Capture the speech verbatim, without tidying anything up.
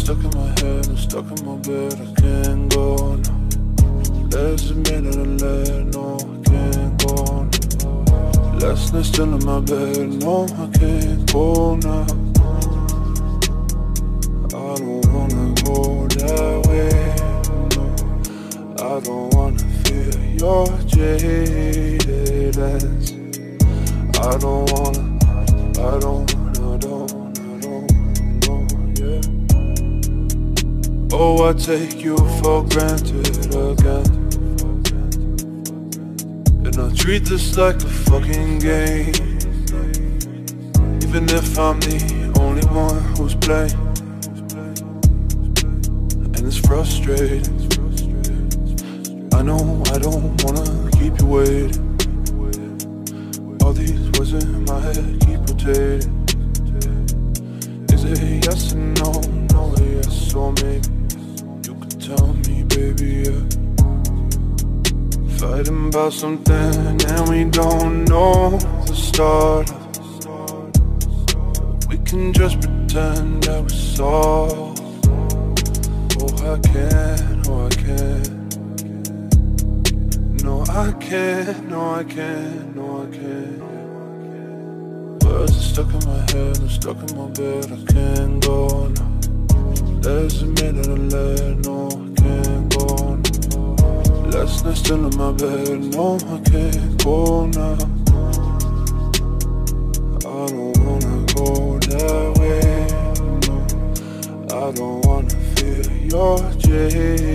stuck in my head, I'm stuck in my bed, I can't go now. Let's admit it and let no, I can't go now. Last night still in my bed, no, I can't go now. I don't wanna go that way, no. I don't wanna feel your jaded ass. I don't wanna, I don't, I don't, I don't, no, yeah. Oh, I take you for granted again, and I treat this like a fucking game, even if I'm the only one who's playing. And it's frustrating, I know I don't wanna keep you waiting. All these words in my head keep rotating. Is it yes or no, no yes or maybe? You can tell me, baby, yeah. Fighting about something and we don't know the start of. We can just pretend that we're solved. Oh, I can't, oh, I can't. No, I can't, no, I can't, no, I can't. Words are stuck in my head, I'm stuck in my bed, I can't go now. Let's admit it and let no, I can't go now. Last night still in my bed, no, I can't go now. I don't wanna go that way, no. I don't wanna feel your jade.